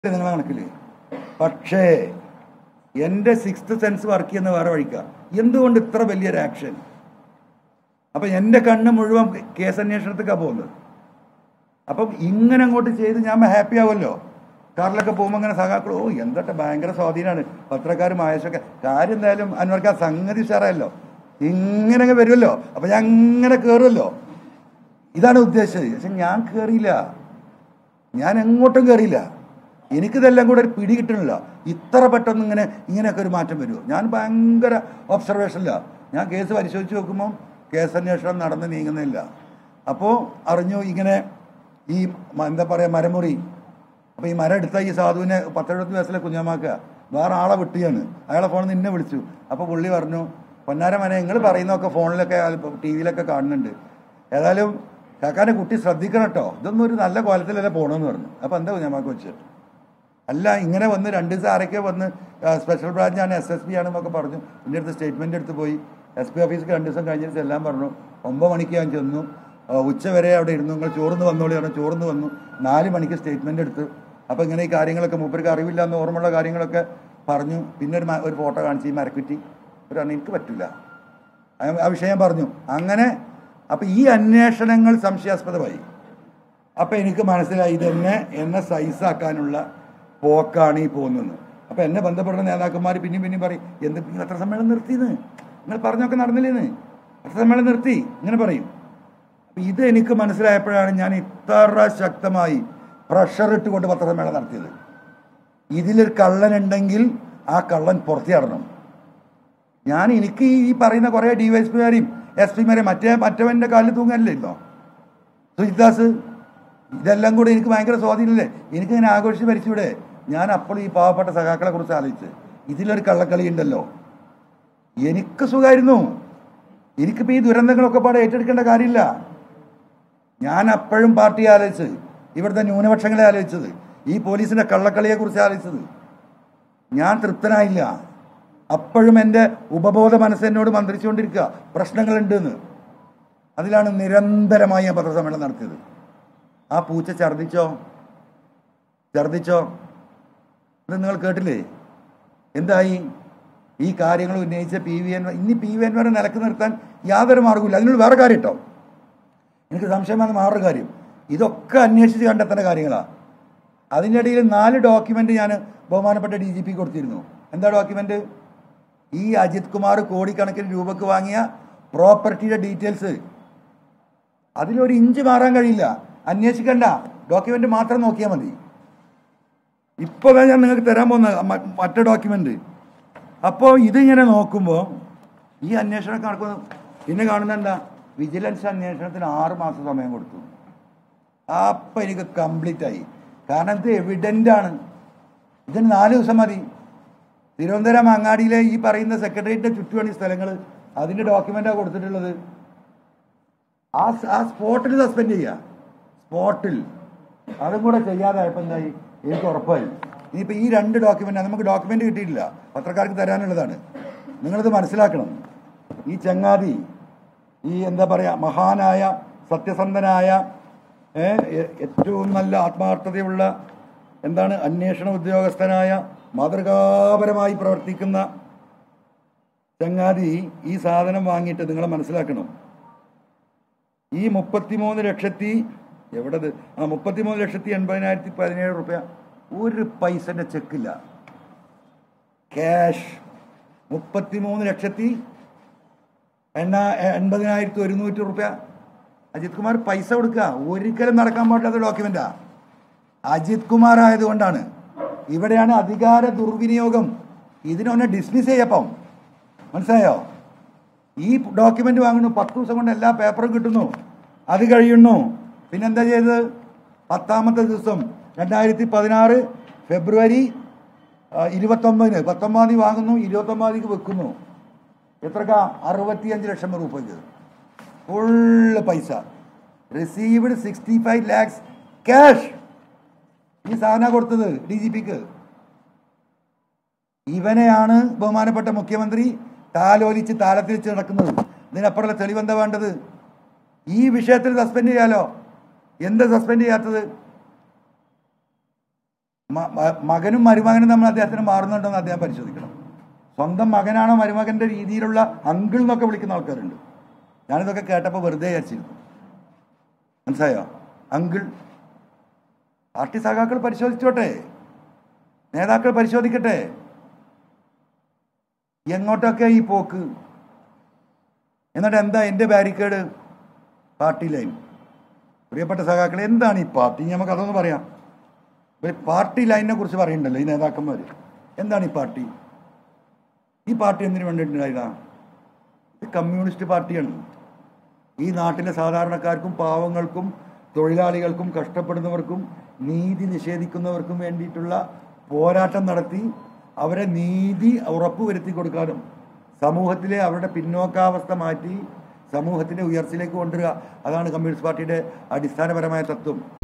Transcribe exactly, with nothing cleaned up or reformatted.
നിങ്ങളെ കണക്കിൽ. പക്ഷേ എൻ്റെ സിക്സ്ത് സെൻസ് വർക്ക് ചെയ്യുന്ന വേറെ വഴിക്കാം. എന്തുകൊണ്ട് ഇത്ര വലിയൊരു ആക്ഷൻ? അപ്പം എൻ്റെ കണ്ണ് മുഴുവൻ കേസ് അന്വേഷണത്തേക്കാണ് പോകുന്നത്. അപ്പം ഇങ്ങനെ അങ്ങോട്ട് ചെയ്ത് ഞാൻ ഹാപ്പി ആവുമല്ലോ. കാറിലൊക്കെ പോകുമ്പോൾ അങ്ങനെ സഖാക്കൾ ഓ എന്തൊക്കെ ഭയങ്കര സ്വാധീനമാണ് പത്രക്കാരും ആയശൊക്കെ. കാര്യം എന്തായാലും അന്വർക്ക് ആ സംഗതി ഉഷാറായല്ലോ, ഇങ്ങനെ വരുമല്ലോ. അപ്പം ഞാൻ അങ്ങനെ കയറുമല്ലോ. ഇതാണ് ഉദ്ദേശിച്ചത്. പക്ഷെ ഞാൻ കയറിയില്ല, ഞാൻ എങ്ങോട്ടും കയറിയില്ല. എനിക്കിതെല്ലാം കൂടെ ഒരു പിടി കിട്ടണില്ല. ഇത്ര പെട്ടെന്ന് ഇങ്ങനെ ഇങ്ങനെയൊക്കെ ഒരു മാറ്റം വരുമോ? ഞാൻ ഭയങ്കര ഒബ്സർവേഷനില്ല. ഞാൻ കേസ് പരിശോധിച്ച് നോക്കുമ്പോൾ കേസ് അന്വേഷണം നടന്ന് നീങ്ങുന്നില്ല. അപ്പോൾ അറിഞ്ഞു ഇങ്ങനെ ഈ എന്താ പറയുക മരമുറി. അപ്പോൾ ഈ മരം എടുത്ത ഈ സാധുവിനെ പത്തെഴുപത്തി വയസ്സിലെ കുഞ്ഞാമാക്കുക വേറെ ആളെ വിട്ടിയാണ്. അയാളെ ഫോണിൽ നിന്ന് എന്നെ വിളിച്ചു. അപ്പോൾ പുള്ളി പറഞ്ഞു പൊന്നാര മനെ നിങ്ങൾ പറയുന്നതൊക്കെ ഫോണിലൊക്കെ ടി വിയിലൊക്കെ കാണുന്നുണ്ട്, ഏതായാലും കാക്കാൻ്റെ കുട്ടി ശ്രദ്ധിക്കണം കേട്ടോ, ഇതൊന്നും ഒരു നല്ല കോലത്തിലല്ലേ പോകണമെന്ന് പറഞ്ഞു. അപ്പോൾ എന്താ കുഞ്ഞാമാക്ക് വെച്ച് അല്ല ഇങ്ങനെ വന്ന് രണ്ട് ദിവസം ആരൊക്കെ വന്ന് സ്പെഷ്യൽ ബ്രാഞ്ചാണ് എസ് എസ് പി ആണെന്നൊക്കെ പറഞ്ഞു. എൻ്റെ അടുത്ത് സ്റ്റേറ്റ്മെൻ്റ് എടുത്ത് പോയി എസ് പി ഓഫീസിൽ രണ്ട് ദിവസം കഴിഞ്ഞിട്ട് എല്ലാം പറഞ്ഞു. ഒമ്പത് മണിക്ക് ഞാൻ ചെന്നു, ഉച്ച വരെ അവിടെ ഇരുന്നു. നിങ്ങൾ ചോർന്ന് വന്നോളി പറഞ്ഞു. ചോർന്ന് വന്നു. നാല് മണിക്ക് സ്റ്റേറ്റ്മെൻ്റ് എടുത്ത്. അപ്പോൾ ഇങ്ങനെ ഈ കാര്യങ്ങളൊക്കെ മൂപ്പർക്ക് അറിവില്ല എന്ന് ഓർമ്മയുള്ള കാര്യങ്ങളൊക്കെ പറഞ്ഞു. പിന്നെ ഒരു ഒരു ഫോട്ടോ കാണിച്ച് ഈ മരക്കുറ്റി ഒരു എനിക്ക് പറ്റില്ല ആ വിഷയം പറഞ്ഞു. അങ്ങനെ അപ്പോൾ ഈ അന്വേഷണങ്ങൾ സംശയാസ്പദമായി. അപ്പോൾ എനിക്ക് മനസ്സിലായി ഇതെന്നെ എന്നെ സൈസാക്കാനുള്ള പോക്കാണ് ഈ പോകുന്നത്. അപ്പോൾ എന്നെ ബന്ധപ്പെടുന്ന നേതാക്കന്മാർ പിന്നെയും പിന്നെയും പറയും എന്ത് നിങ്ങൾ എത്ര സമ്മേളനം നിർത്തിയെന്ന്, നിങ്ങൾ പറഞ്ഞൊക്കെ നടന്നില്ലേന്ന്, എത്ര സമ്മേളനം നിർത്തി ഇങ്ങനെ പറയും. അപ്പം ഇത് എനിക്ക് മനസ്സിലായപ്പോഴാണ് ഞാൻ ഇത്ര ശക്തമായി പ്രഷർ ഇട്ടുകൊണ്ട് പത്രസമ്മേളനം നടത്തിയത്. ഇതിലൊരു കള്ളനുണ്ടെങ്കിൽ ആ കള്ളൻ പുറത്തിയാടണം. ഞാൻ എനിക്ക് ഈ പറയുന്ന കുറേ ഡി വൈ എസ് പിമാരെയും എസ് പിമാരെയും മറ്റേ മറ്റവൻ്റെ കാലിൽ തൂങ്ങാനല്ലേ ഇല്ലോ സുജിത്ദാസ്, ഇതെല്ലാം കൂടെ എനിക്ക് ഭയങ്കര സ്വാധീനമില്ലേ. എനിക്കിങ്ങനെ ആഘോഷിച്ച് ഭരിച്ചൂടെ? ഞാൻ അപ്പോൾ ഈ പാവപ്പെട്ട സഖാക്കളെ കുറിച്ച് ആലോചിച്ച് ഇതിലൊരു കള്ളക്കളി ഉണ്ടല്ലോ, എനിക്ക് സുഖമായിരുന്നു. എനിക്കിപ്പോൾ ഈ ദുരന്തങ്ങളൊക്കെ പാടെ ഏറ്റെടുക്കേണ്ട കാര്യമില്ല. ഞാൻ അപ്പോഴും പാർട്ടിയെ ആലോചിച്ച്, ഇവിടുത്തെ ന്യൂനപക്ഷങ്ങളെ ആലോചിച്ചത്, ഈ പോലീസിൻ്റെ കള്ളക്കളിയെക്കുറിച്ച് ആലോചിച്ചത്. ഞാൻ തൃപ്തനായില്ല. അപ്പോഴും എൻ്റെ ഉപബോധ മനസ്സെന്നോട് മന്ത്രിച്ചുകൊണ്ടിരിക്കുക പ്രശ്നങ്ങളുണ്ടെന്ന്. അതിലാണ് നിരന്തരമായി ഞാൻ പത്രസമ്മേളനം നടത്തിയത്. ആ പൂച്ച ഛർദ്ദിച്ചോ ഛർദ്ദിച്ചോ ഇത് നിങ്ങൾ കേട്ടില്ലേ? എന്തായി? ഈ കാര്യങ്ങൾ ഉന്നയിച്ച പി വി എൻ ഇനി പി വി എൻവരെ നിലക്ക് നിർത്താൻ യാതൊരു മാർഗ്ഗമില്ല. അതിനുള്ള വേറെ കാര്യം കേട്ടോ, എനിക്ക് സംശയമാണ് വേറൊരു കാര്യം. ഇതൊക്കെ അന്വേഷിച്ച് കണ്ടെത്തേണ്ട കാര്യങ്ങളാണ്. അതിൻ്റെ ഇടയിൽ നാല് ഡോക്യുമെൻ്റ് ഞാൻ ബഹുമാനപ്പെട്ട ഡി ജി പി കൊടുത്തിരുന്നു. എന്താ ഡോക്യുമെൻ്റ്? ഈ അജിത് കുമാർ കോടിക്കണക്കിന് രൂപക്ക് വാങ്ങിയ പ്രോപ്പർട്ടിയുടെ ഡീറ്റെയിൽസ്. അതിലൊരു ഇഞ്ച് മാറാൻ കഴിയില്ല. അന്വേഷിക്കണ്ട, ഡോക്യുമെൻ്റ് മാത്രം നോക്കിയാൽ മതി. ഇപ്പോൾ ഞാൻ നിങ്ങൾക്ക് തരാൻ പോകുന്ന മറ്റേ ഡോക്യുമെൻ്റ്. അപ്പോൾ ഇതിങ്ങനെ നോക്കുമ്പോൾ ഈ അന്വേഷണം നടക്കുന്നു. പിന്നെ കാണുന്ന എന്താ, വിജിലൻസ് അന്വേഷണത്തിന് ആറ് മാസം സമയം കൊടുത്തു. അപ്പം എനിക്ക് കംപ്ലീറ്റ് ആയി. കാരണം ഇത് എവിഡൻ്റാണ്. ഇതിന് നാല് ദിവസം മതി. തിരുവനന്തപുരം അങ്ങാടിയിലെ ഈ പറയുന്ന സെക്രട്ടേറിയറ്റിൻ്റെ ചുറ്റുപാടി സ്ഥലങ്ങൾ അതിൻ്റെ ഡോക്യുമെൻ്റാണ് കൊടുത്തിട്ടുള്ളത്. ആ ആ സ്പോട്ടിൽ സസ്പെൻഡ് ചെയ്യുക, സ്പോട്ടിൽ. അതും കൂടെ ചെയ്യാതായപ്പോൾ എന്തായി? എനിക്ക് ഉറപ്പായി. ഇനിയിപ്പോൾ ഈ രണ്ട് ഡോക്യുമെൻ്റ് നമുക്ക് ഡോക്യുമെൻ്റ് കിട്ടിയിട്ടില്ല, പത്രക്കാർക്ക് തരാനുള്ളതാണ്. നിങ്ങളിത് മനസ്സിലാക്കണം. ഈ ചങ്ങാതി ഈ എന്താ പറയുക മഹാനായ സത്യസന്ധനായ ഏറ്റവും നല്ല ആത്മാർത്ഥതയുള്ള എന്താണ് അന്വേഷണ ഉദ്യോഗസ്ഥനായ മാതൃകാപരമായി പ്രവർത്തിക്കുന്ന ചങ്ങാതി ഈ സാധനം വാങ്ങിയിട്ട് നിങ്ങൾ മനസ്സിലാക്കണം. ഈ മുപ്പത്തിമൂന്ന് ലക്ഷത്തി എവിടത് ആ മുപ്പത്തിമൂന്ന് ലക്ഷത്തി എൺപതിനായിരത്തി പതിനേഴ് റുപ്യ ഒരു പൈസൻ്റെ ചെക്കില്ല, ക്യാഷ്. മുപ്പത്തിമൂന്ന് ലക്ഷത്തി എണ്ണ എൺപതിനായിരത്തി ഒരുന്നൂറ്റി റുപ്യ അജിത് കുമാർ പൈസ കൊടുക്കുക. ഒരിക്കലും നടക്കാൻ പാടില്ലാത്ത ഡോക്യുമെൻ്റാ. അജിത് കുമാർ ആയതുകൊണ്ടാണ്. ഇവിടെയാണ് അധികാര ദുർവിനിയോഗം. ഇതിനൊന്ന് ഡിസ്മിസ് ചെയ്യപ്പം മനസ്സിലായോ? ഈ ഡോക്യുമെൻ്റ് വാങ്ങുന്നു, പത്ത് ദിവസം കൊണ്ട് എല്ലാ പേപ്പറും കിട്ടുന്നു, അത് കഴിയുന്നു. പിന്നെന്താ ചെയ്തത്? പത്താമത്തെ ദിവസം രണ്ടായിരത്തി പതിനാറ് ഫെബ്രുവരി ഇരുപത്തൊമ്പതിന് പത്തൊമ്പതാം തീയതി വാങ്ങുന്നു, ഇരുപത്തൊമ്പതാം തീയതിക്ക് വെക്കുന്നു. എത്രക്ക? അറുപത്തിയഞ്ച് ലക്ഷം രൂപയ്ക്ക് ഫുള്ള് പൈസ. Received sixty five lakhs cash. ഈ സാധന കൊടുത്തത് ഡി ജി പിക്ക്. ഇവനെയാണ് ബഹുമാനപ്പെട്ട മുഖ്യമന്ത്രി താലോലിച്ച് താലത്തിൽ വെച്ച് നടക്കുന്നത്. ഇതിനപ്പുറമുള്ള തെളിവെന്താ വേണ്ടത്? ഈ വിഷയത്തിൽ സസ്പെൻഡ് ചെയ്യാലോ. എന്താ സസ്പെൻഡ് ചെയ്യാത്തത്? മകനും മരുമകനും നമ്മൾ അദ്ദേഹത്തിന് മാറുന്നുണ്ടോ എന്ന് അദ്ദേഹം പരിശോധിക്കണം. സ്വന്തം മകനാണോ മരുമകൻ്റെ രീതിയിലുള്ള അങ്കിൾ എന്നൊക്കെ വിളിക്കുന്ന ആൾക്കാരുണ്ട്. ഞാനിതൊക്കെ കേട്ടപ്പോൾ വെറുതെ വിചാരിച്ചിരുന്നു. മനസ്സിലായോ? അങ്കിൾ. പാർട്ടി സഖാക്കൾ പരിശോധിച്ചോട്ടെ, നേതാക്കൾ പരിശോധിക്കട്ടെ, എങ്ങോട്ടൊക്കെ ഈ പോക്ക്. എന്നിട്ട് എന്താ എൻ്റെ ബാരിക്കേഡ്? Party line. പ്രിയപ്പെട്ട സഖാക്കൾ, എന്താണ് ഈ പാർട്ടി? നമുക്ക് അതൊന്ന് പറയാം. പാർട്ടി ലൈനിനെ കുറിച്ച് പറയുന്നുണ്ടല്ലോ ഈ നേതാക്കന്മാർ. എന്താണ് ഈ പാർട്ടി? ഈ പാർട്ടി എന്തിനു വേണ്ടിയിട്ടുണ്ടായിരുന്ന? ഇത് കമ്മ്യൂണിസ്റ്റ് പാർട്ടിയാണ്. ഈ നാട്ടിലെ സാധാരണക്കാർക്കും പാവങ്ങൾക്കും തൊഴിലാളികൾക്കും കഷ്ടപ്പെടുന്നവർക്കും നീതി നിഷേധിക്കുന്നവർക്കും വേണ്ടിയിട്ടുള്ള പോരാട്ടം നടത്തി അവരെ നീതി ഉറപ്പുവരുത്തി കൊടുക്കാനും സമൂഹത്തിലെ അവരുടെ പിന്നോക്കാവസ്ഥ മാറ്റി സമൂഹത്തിൻ്റെ ഉയർച്ചയിലേക്ക് കൊണ്ടുവരിക, അതാണ് കമ്മ്യൂണിസ്റ്റ് പാർട്ടിയുടെ അടിസ്ഥാനപരമായ തത്വം.